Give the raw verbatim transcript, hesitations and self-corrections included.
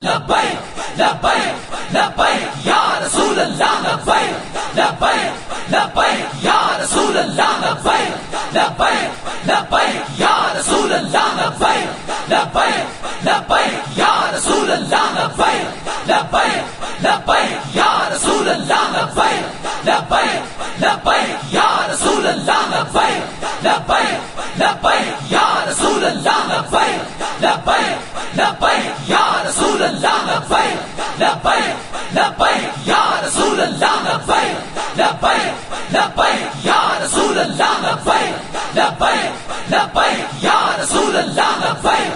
लब्बैक लब्बैक लब्बैक या रसूल अल्लाह लब्बैक लब्बैक लब्बैक या रसूल अल्लाह लब्बैक लब्बैक लब्बैक या रसूल अल्लाह लब्बैक लब्बैक लब्बैक या रसूल अल्लाह लब्बैक लब्बैक लब्बैक या रसूल अल्लाह लब्बैक लब्बैक लब्बैक या रसूल अल्लाह लब्बैक लब्बैक लब्बैक या रसूल अल्लाह लब्बैक लब्बैक लब्बैक या रसूल अल्लाह लब्बैक लब्बैक लब्बैक या रसूल अल्लाह लब्बैक लब्बैक लब्बैक या रसूल अल्लाह लब्बैक लब्बैक लब्बैक या रसूल अल्लाह लब्बैक